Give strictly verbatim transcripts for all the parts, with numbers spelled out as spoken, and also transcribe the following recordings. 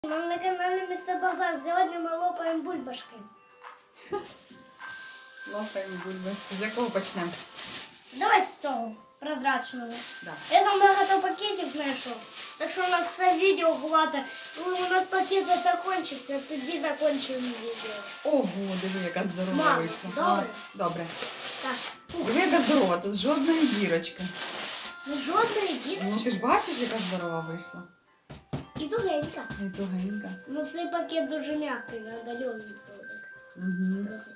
Нам на канале мистер Богдан. Сегодня мы лопаем бульбашки. Лопаємо бульбашки. З якого почнемо? Давай з цього прозрачного. Да. Я там багато пакетів знайшов. Так що у нас це відео хватить. Ну, у нас пакет закінчиться, тоді закінчимо відео. Ого, диви, яка здорова Мама, вийшла. добре? А, добре. Так. Диви, яка здорова, тут жодної дірочки. Ну, жодної дірочки. Ну ти ж бачиш, яка здорова вийшла. І тугенька. І тугенька. Ну, цей пакет дуже м'який, треба легенький так Угу. трогати.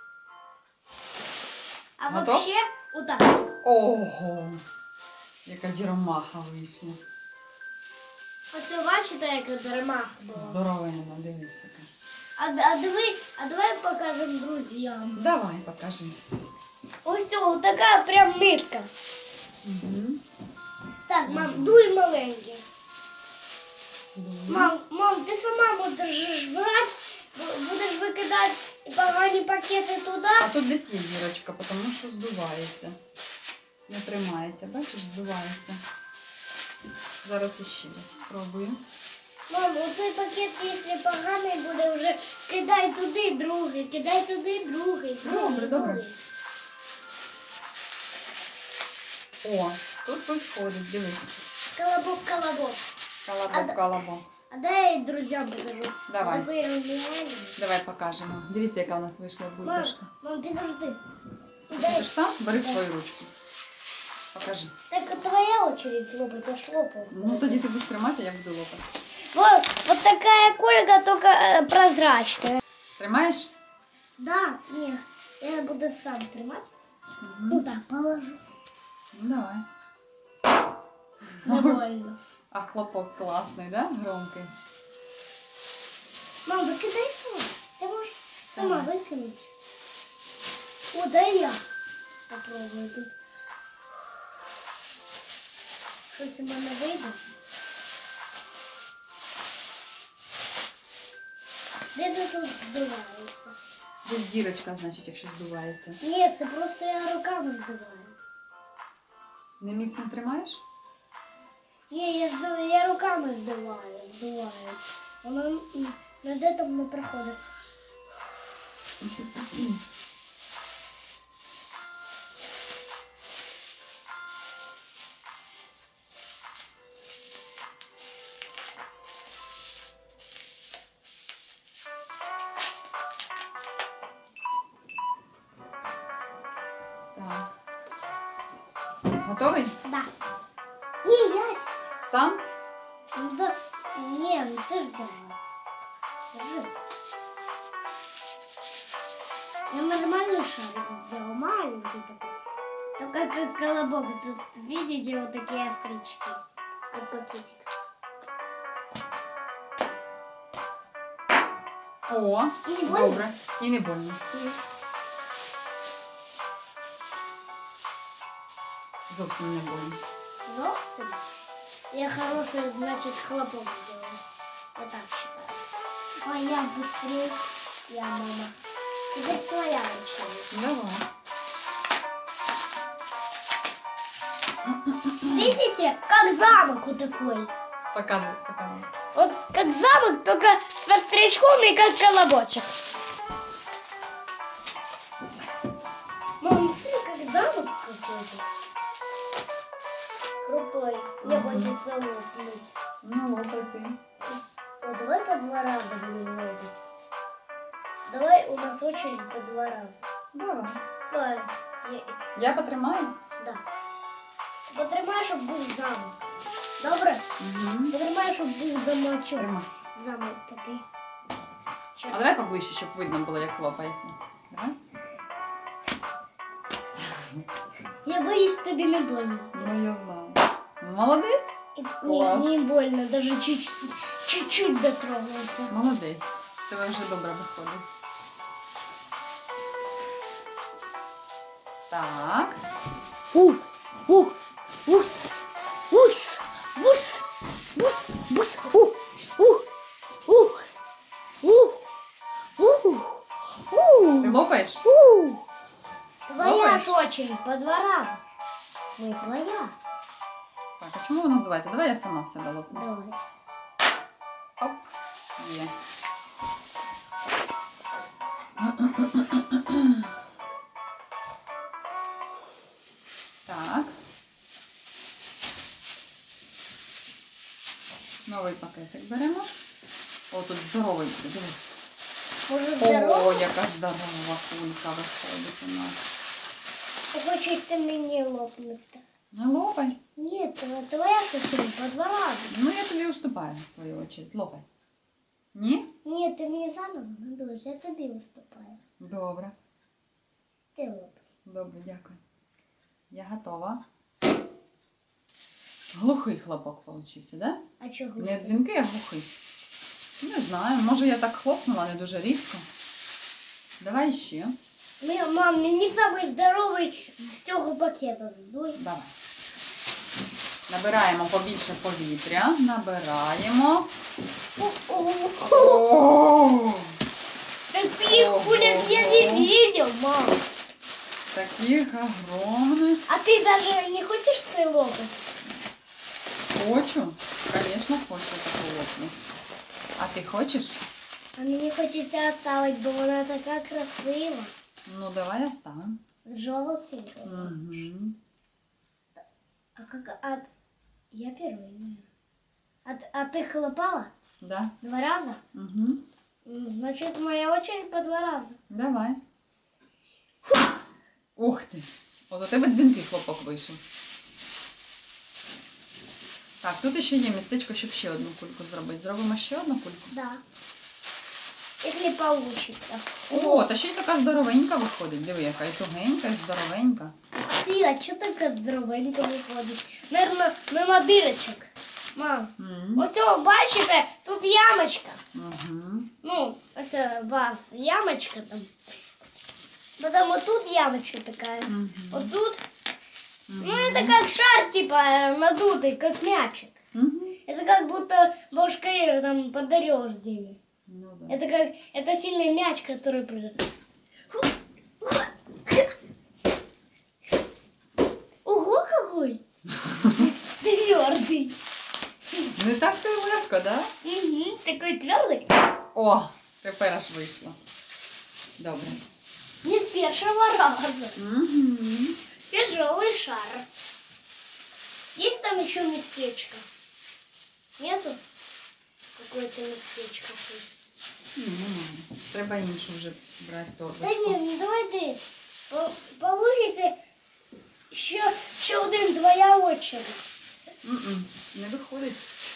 А Готов? вообще, отак. Ого, яка діромаха вийшла. Оце бачите, яка дармах була. Здоровенна, дивись яка. А, а, диви, а давай покажемо друзям. Давай, покажи. Ось о, така прям нитка. Угу. Так, мам, дуй маленький. Добре. Мам, мам, ти сама будеш брати, бу- будеш викидати погані пакети туди. А тут десь є дірочка, тому що здувається. Не тримається, бачиш, здувається. Зараз іще раз спробую. Мам, оцей пакет, якщо поганий буде, вже кидай туди другий, кидай туди другий. другий, Добре, добре. другий. О, тут тут входить, дивись. Колобок, колобок. А Колобок, да- колобок. А дай я друзям покажу. Давай. Тепер реально. Давай покажемо. Дивіться, яка у нас вийшла Мам, бульбашка. мам, підожди. Ти Дай. ж сам бери свою ручку. Покажи. Так твоя очередь лопать, я ж лопаю. Ну тоді ти будеш тримати, а я буду лопати. Вот, вот такая колька, только э, прозрачная. Тримаєш? Да, нет, я буду сам тримать. Угу. Ну так, положу. Ну давай. Довольно. А хлопок класний, да? Громкий. Мам, выкидай сама. Ты можешь сама Давай. выкинуть. О, дай я попробую тут. Щось у мене вийде. Де це тут здувається? Десь дірочка, значить, якщо здувається. Ні, це просто я руками здуваю. Не міцно тримаєш? Ні, я, зду- я руками здуваю, здуваю. Воно м, ніде там не проходить. Так. Готовий? Да. Ні, я. Сам? Ну да. Ні, ну ти ж держи. Держи. Я нормальный шарик сделал, маленький такой. Только как колобок. Тут видите вот такие острички от пакетика. О, І не больно? добре. І не больно. Ні. Зовсім не больно. Зовсім? Я хороший, значит, хлопок сделал. Я так считаю. Ой, я быстрее. Я мама. Теперь твоя очередь. Давай. Видите, как замок вот такой. Показуй, показуй. Вот как замок, только с острячком и как колобочек. Мам, смотри, как замок какой-то. Крутой. Мне Ага. хочется лопнуть. Ну, лопай ти. О, давай по два раза будем лопать. Давай у нас очередь по два раза. Давай. Давай. Я, Я потримаю? да. Потримай, щоб був замок. Добре? Угу. Потримай, щоб був замочок. Тримай. Замок такий. Щас. А давай поближче, щоб видно було, як лопається. Давай. Я боюсь, тобі не больно. Ну, я знаю. Молодець. Не, Класс. не больно, даже чуть-чуть, чуть-чуть дотронулся. Молодець. Тебе вже добре виходить. Так. Ух, ух, ух, уш, буш, буш, буш, ух, ух, ух, ух, ух, ух, Ти лопаєш? ух. Твоя Лопаешь? ж очередь по два раза. Ой, твоя. Так, а чому воно здувається? Давай я сама в себе лопну. Давай. Оп. Є. Так. Новий пакетик беремо. О, тут здоровий буде, дивись. Може, О, здорово? яка здорова кулька виходить у нас. Хочеться мені лопнути. Не лопай. Ні, це твоя сестра по два рази. Ну, я тобі уступаю, в свою очередь. Лопай. Ні? Ні, ти мені заново надуєш, я тобі виступаю. Добре. Ти лопай. Добре, дякую. Я готова. Глухий хлопок получився, да? А чого? Не дзвінкий, а глухий. Не знаю, може я так хлопнула, не дуже різко. Давай ще. Ми, мам, мені самий здоровий з цього пакету. Здуй. Давай. Набираємо побільше повітря. Набираємо. О! Таких Ого. кулек я не видел, мам. Таких огромних. А ты даже не хочешь прилопать? Хочу. Звісно, хочу таку лопну. А ти хочеш? А мені хочеться оставить, бо вона така красива. Ну, давай оставимо. З жовтенькою. Угу. А как... А... Я первый, наверное. А, т- а ты хлопала? Да. Два раза? Угу. М, Значит, моя очередь по два раза. Давай. Ух ти. От у тебе дзвінкий хлопок вийшов. Так, тут ще є містечко, щоб ще одну кульку зробити. Зробимо ще одну кульку. Да. Если получится. О, та ще й така здоровенька виходить. Диви, яка і тугенька, і здоровенька. Ты, а что така здоровенька виходить? Наверно, мимо дырочек. Мам, Угу. ось цього, бачите, тут ямочка. Угу. Ну, ось у вас ямочка там. Потом вот тут ямочка такая. Угу. Вот тут. Ну, это как шар, типа, надутый, как мячик. Угу. Это как будто бабушка Ира там подарила рождение. Ну да. Это как, это сильный мяч, который прыгает. Ого, какой! Твердый. Не так то й легко, да? Угу, такой твердый. О, тепер аж вийшло. Добре. Не с первого раза. Угу. Тяжелый шар. Есть там еще местечко? Нету? Какое-то местечко. Треба іншу вже брати Да торбочку. нет, ну давай ты. По- Получится еще, еще один твоя очередь. М-м, не виходить.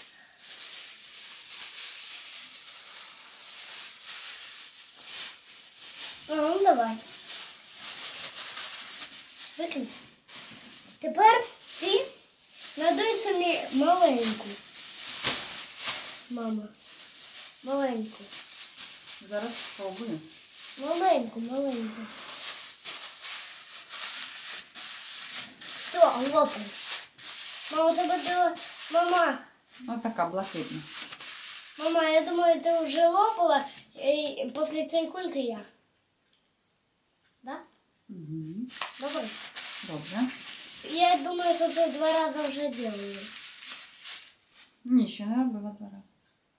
А, ну давай. Викинь. Тепер ти надуй собі маленьку. Мама. Маленьку. Зараз спробую. Маленьку, маленьку. Все, лопай. Мама, тебе дала... Мама, Ось така блакитна. мама, я думаю, ти вже лопала і після цієї кульки я. Да? Угу. Добре. Добре. Я думаю, що ти два рази вже делаю. Ні, ще не робила два рази.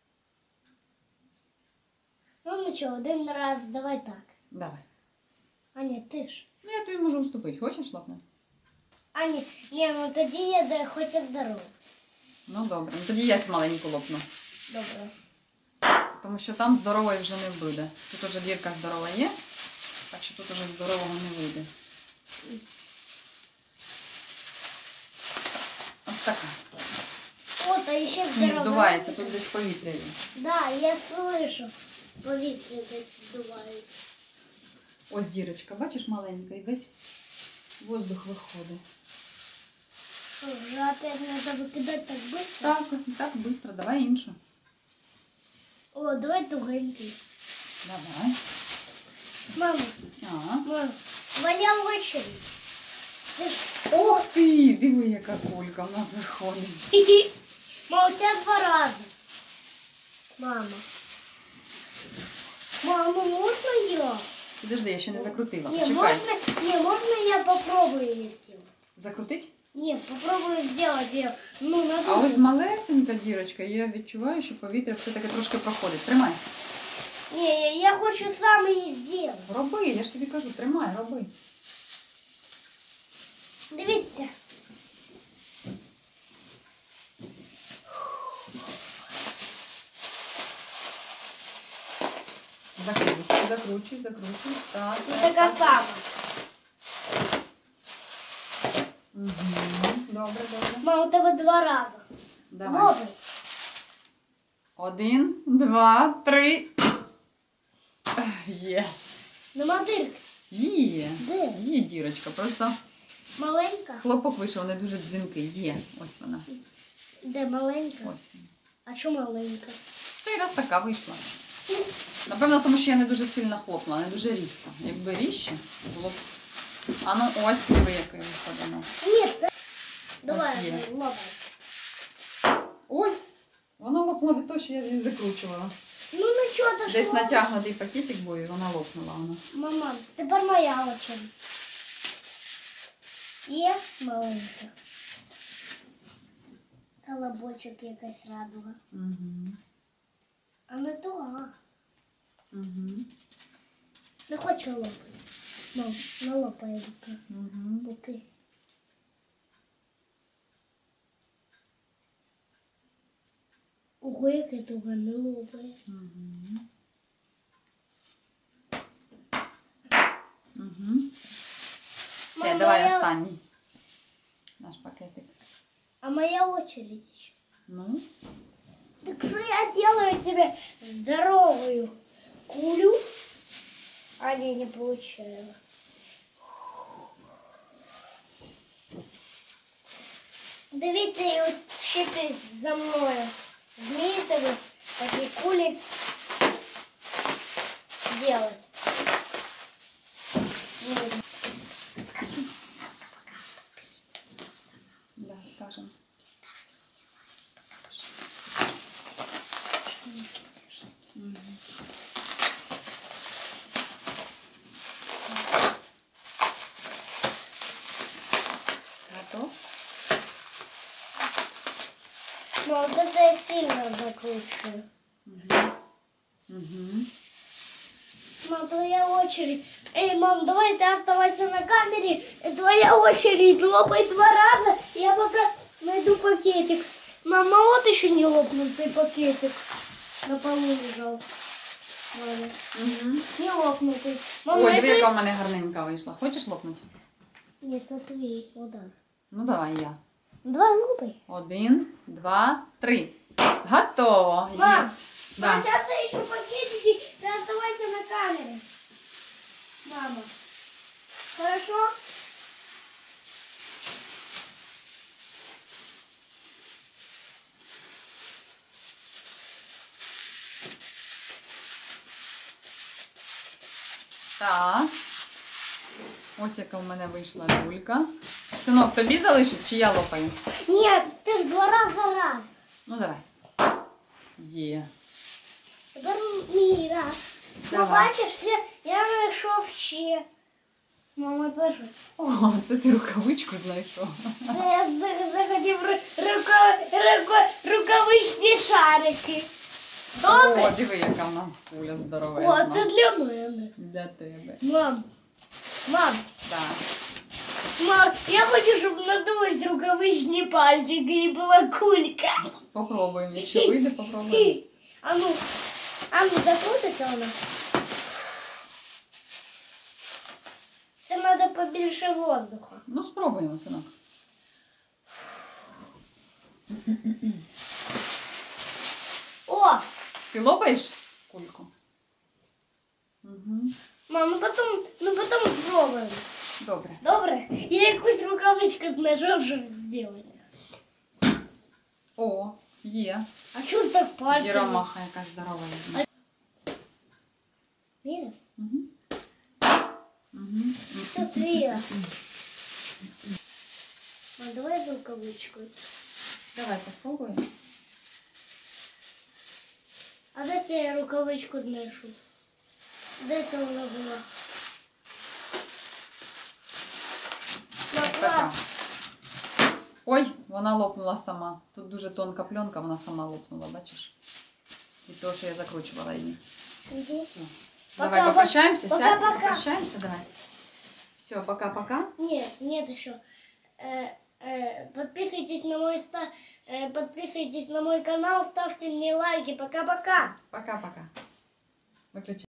Ну нічого, один раз, давай так. Давай. А ні, ти ж. Ну, я тобі можу уступити. Хочеш лапнути? А ні, ні, ну тоді я де хоча здорово. Ну, добре. Ну, тоді я маленьку лопну. Добре. Тому що там здорової вже не буде. Тут уже дірка здорова є, так що тут уже здорового не вийде. Ось така. От, а ще Ні, здорово. здувається, тут десь повітря є. Да, я слышу. Повітря десь здувається. Ось дірочка, бачиш, маленька, і весь воздух виходить. Що, вже опять треба викидати так швидко? Так, так, швидко. Давай іншу. О, давай тугенький. Давай. Мама, А. мама, твоя очередь. Ти ж... Ох ти, диви, яка кулька в нас виходить. Мама, у тебя два раза. Мама. Мама, можно я? Підожди, я ще не закрутила. Не, Почекай. можно, не, можно я попробую ее сделать? Закрутить? Нет, попробую сделать ее. Ну, на А ось малесенька дірочка, я відчуваю, що повітря все-таки трошки проходить. Тримай. Не, я, я хочу сам її сделать. Роби, я ж тобі кажу, тримай, роби. Дивіться. Закручуй, закручуй, закручуй. Так, Ось так, така так. сама. Угу. Добре, добре. Мама, у тебе два рази. Давай. Лопай. Один, два, три. Є. Нема дирки. Є. Де? Є дірочка. Просто Маленька. хлопок вийшов, не дуже дзвінкий. Є. Ось вона. Де маленька? Ось вона. А чому маленька? Цей раз така вийшла. Напевно, тому що я не дуже сильно хлопнула, не дуже різко. Якби різче було б. А ну ось, диви, який виходить у нас. Ні, це... Давай, Ось є. лопай. Ой, воно лопнуло від того, що я її закручувала. Ну, ну чого ти ж Десь лопай? натягнутий пакетик був і вона лопнула у нас. Мама, тепер моя очередь. Є маленька. Колобочок якась радуга. Угу. А не туга. Угу. Не хочу лопати. Мам, не лопай руки. Угу. Руки. Ого, яке туга не лопає. Угу. Угу. Все, Мама, давай я- останній. Наш пакетик. А моя очередь еще. Ну, Так что я делаю себе здоровую кулю, а не, не получилось. Дивіться і учитесь за мною. Вмієте ви такі кулі делать. Вот. да, скажем. Мгм. Готов? Ну, вот это я сильно закручиваю. Угу. Угу. Мам, твоя очередь. Эй, мам, давай ты оставайся на камере. Твоя очередь. Лопай два раза. Я пока найду пакетик. Мама, вот еще не лопнутый пакетик. На полу лежал. Мама, Угу. не лопнутый. Мама, Ой, диви, это... яка в мене гарненька вийшла. Хочеш лопнути? Нет, это твой удар. Ну, давай я. Давай лопай. Один, два, три. Готово. Мам, Єсть. Да. сейчас я еще пакетики. Ты оставайся на камере. Мама. Хорошо? Так. Ось яка в мене вийшла дулька. Синок, тобі залишить чи я лопаю? Нет, ты ж два раза раз. Ну, давай. Є. Тепер мій раз. Ну, Давай. бачиш, я, я знайшов ще. Мама, це щось. О, це ти рукавичку знайшов. Це я за- захотів ру- рука, рука, рукавичні шарики. О, Добре? диви, яка в нас куля О, здоровезна. це для мене. Для тебе. Мам, мам, Так. мам, я хочу, щоб надулись рукавичні пальчики і була кулька. Попробуємо. Якщо вийде, попробуємо. А ну, а ну, закрутиться вона. Це треба побільше воздуха. Ну, спробуємо, синок. О, Ти лопаєш кульку? Угу. мам, ну потом, ну потом спробуємо. Добре. Добре? Я якусь рукавичку знайшов, щоб зробити. О, є. А чого так пальці? Діромаха якась здоровезна. Віриш? Угу. Угу. Все, твій раз. Мам, давай рукавичкою. Давай попробуємо. А де це я рукавичку знайшов? Де це вона була? Ось така. Ой, вона лопнула сама. Тут дуже тонка пленка, вона сама лопнула, бачиш? Від того, що я закручувала її. Мгм. Все. Пока, Давай попрощаемся, пока, сядь, пока. попрощаемся, давай. Все, пока-пока. Нет, нет еще. Э, э, подписывайтесь на мой ста... э, подписывайтесь на мой канал, ставьте мне лайки. Пока-пока. Пока-пока. Выключи.